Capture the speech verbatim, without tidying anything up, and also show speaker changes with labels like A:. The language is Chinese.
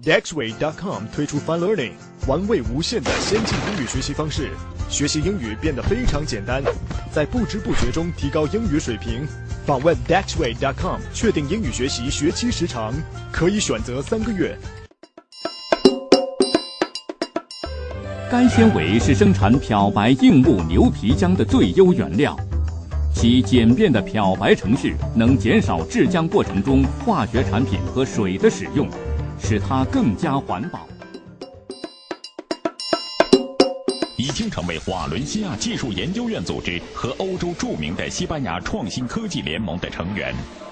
A: Dexway 点 com 推出 Fun Learning， 玩味无限的先进英语学习方式，学习英语变得非常简单，在不知不觉中提高英语水平。访问 Dexway 点 com 确定英语学习学期时长，可以选择三个月。
B: 该纤维是生产漂白硬木牛皮浆的最优原料，其简便的漂白程序能减少制浆过程中化学产品和水的使用，使它更加环保。
C: 已经成为瓦伦西亚技术研究院组织和欧洲著名的西班牙创新科技联盟的成员。